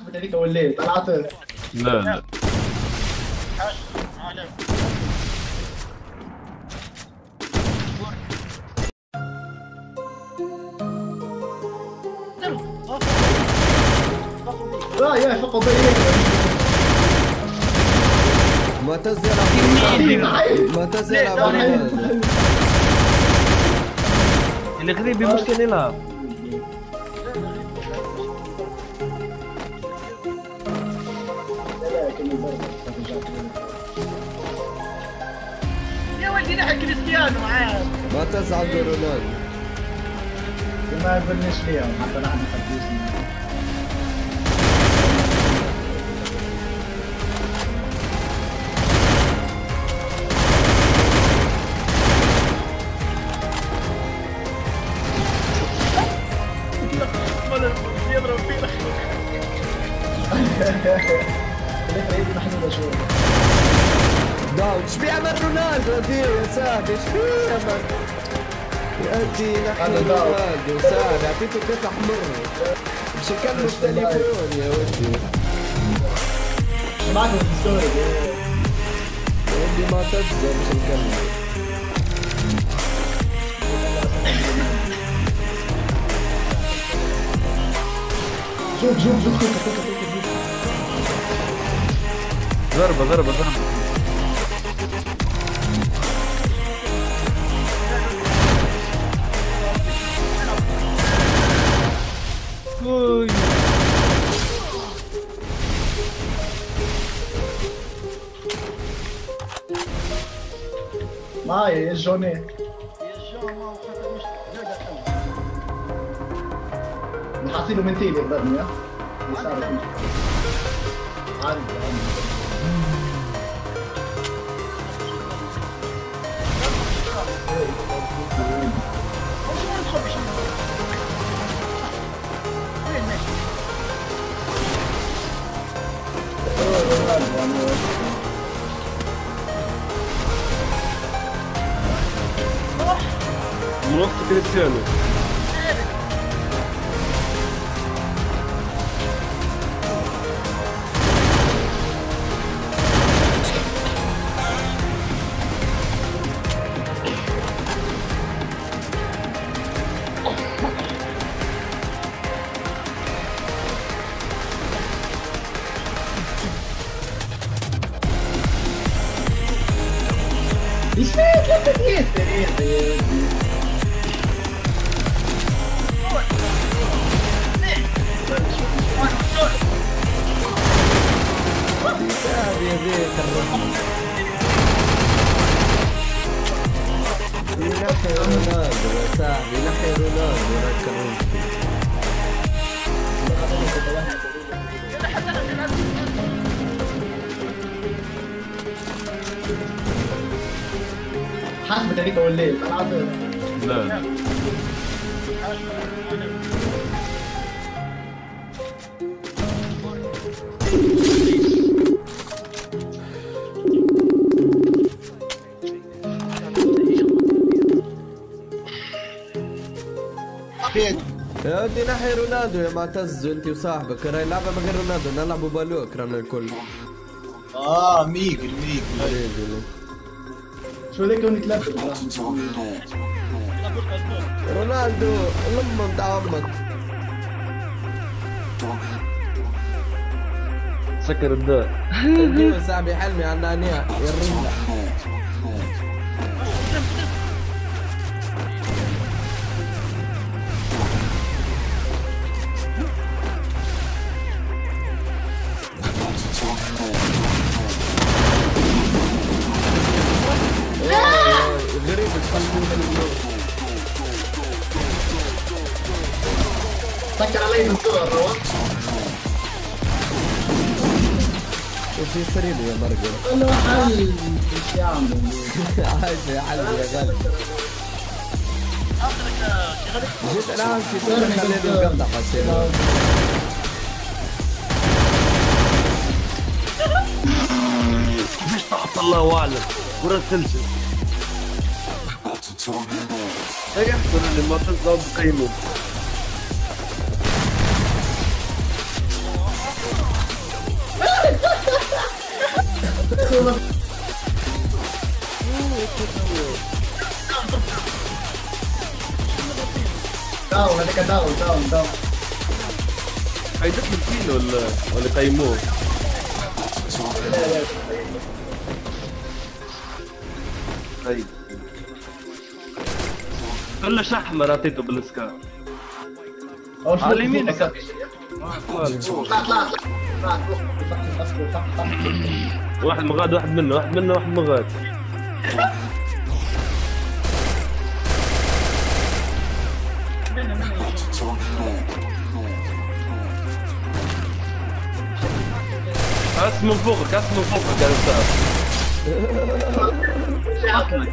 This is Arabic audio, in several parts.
حسبت هذيك وليت طلعت. لا لا لا يا فقط ضيق. معتز يلعب معتز يلعب الغريب ممكن يلعب. يا ولدي نحن كريستيانو معاه. معتز عنده رونالدو. ما يبلش فيها حتى نحن نحبوش. يضرب فينا. داون ايش بيعمل رونالدو يا سعد؟ ايش بيعمل؟ يا نحن رونالدو يا سعد اعطيته قطع حمر مش يكلموا التليفون يا ودي. معكم الستوري يا ودي ما تنسى مش نكمل. شوف ضربة اوي معي جوني. نحصيله من تيلي يقدرني ها؟ عندي منص كريستيانو. ايش فيك يا تديس؟ يا زيت الرحمة ينحي رونالدو يا صاحبي ينحي رونالدو ركبوه. حسبت هذيك وليت طلعت. لا يا ودي نحي رونالدو يا معتز انت وصاحبك راي لعبة من غير رونالدو نلعبوا بالوك رانا الكل. ميغل شو ذيك ونتلفت رونالدو لما بتاع امك سكر الداء. يا صاحبي حلمي عنانية يرنا غريب سكر علي من صور روح. وش يصير لي يا مرقل؟ له حل ايش يعمل؟ عايش يا حل يا غالي. جيت انا امشي خليني مقطع حسين. مش تحت الله اعلم كرة تلزم. ايه يحصل اللي ما تزود بقيمه. داون هذاك داون. حيدك الكيل ولا يقيموه؟ لا. طيب كلش احمر اعطيته بالسكار. على اليمين طلع. واحد مغاد واحد مغاد. من فوقك يا استاذ. عقلك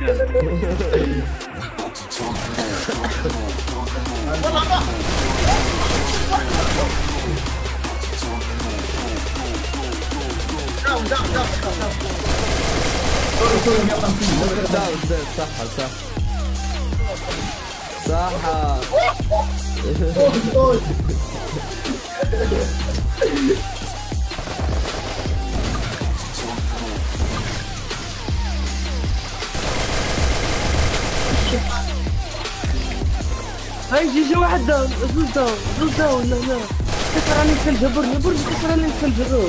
داون صح. هاي جي واحد داون. زوز داون هنا. كسر علي الثلج. برني كسر علي الثلج الروج.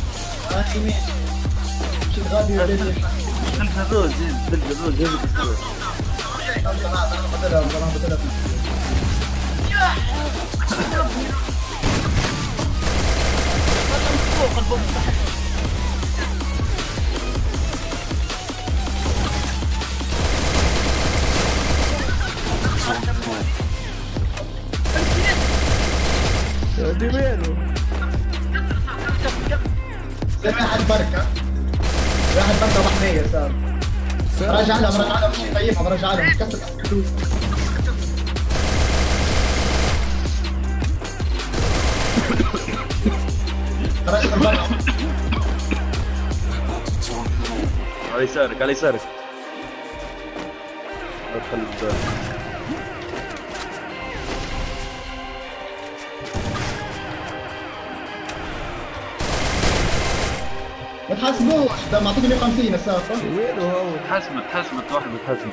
شد غادي الثلج الروج دي وينه؟ واحد بركة محمية صار. رجع لهم طيبها رجع لهم كسر كتوس. على يسارك. ادخل الدار. ما تحاسبوش ده معطيني 150 السالفة. وينه هو؟ تحسبت واحد بتحسب.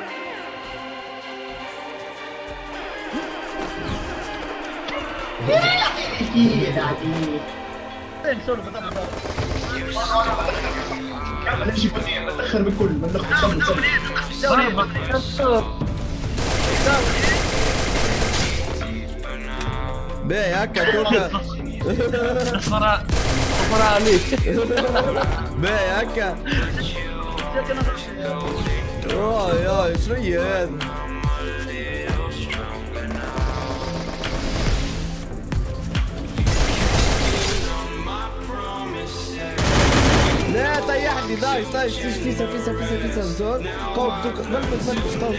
ليش بتأخر بكل من باهي هكا توكا. اصبر عليك. باهي هكا. يا شنو هي هذا؟ لا طيحني دايس فيسا زون قوم توكا بلبس قوم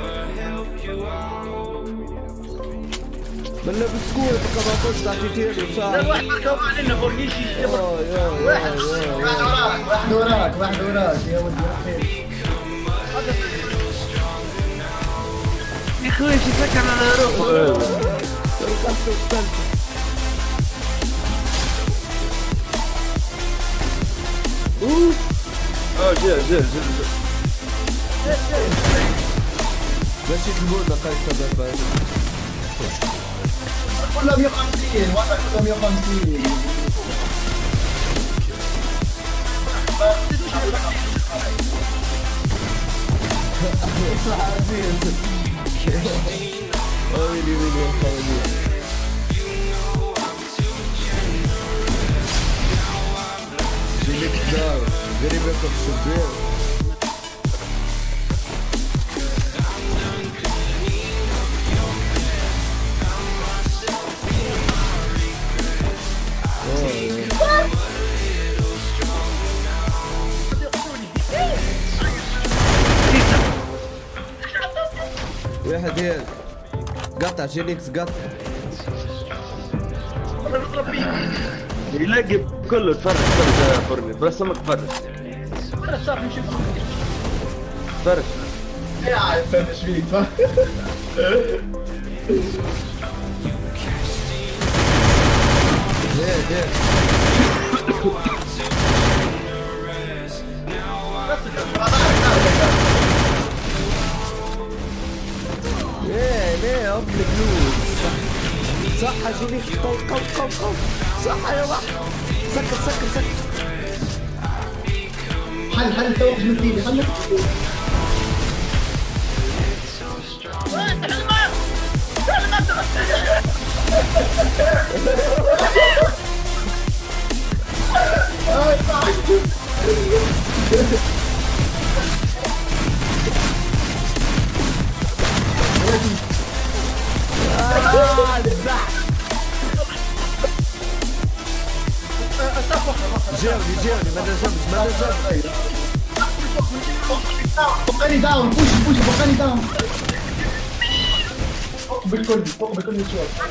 بلا بسكوت كما قلت تعطيتيني بصراحة. لا واحد مركب علينا بورنيشي. واحد وراك يا ولدي. يا خويا شو فكر على روحه. جا مشيت البوردة قايد كلها 150 واحد كلها 150. غريبة الشبير. واحد هيك قطع جينيكس قطع يلاقي كله. تفرج يا فرني بس ما تفرج. تفرج يا عارف فهمش فيك. ليه قبل فلوس. جيلي قو. صح يا واحد. سكر. حل توقف من ايدي حل. جاوني ما نجمش. بقاني داون بوش بقاني داون. فوق بالكل شوف.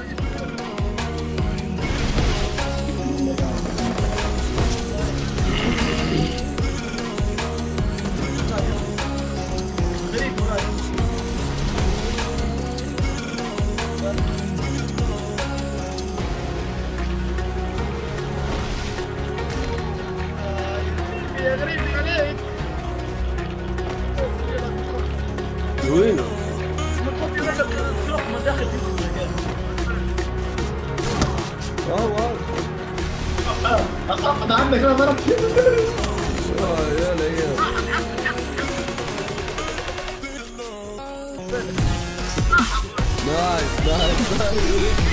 وينه؟ انا عندك انا ضربت. يلا نايس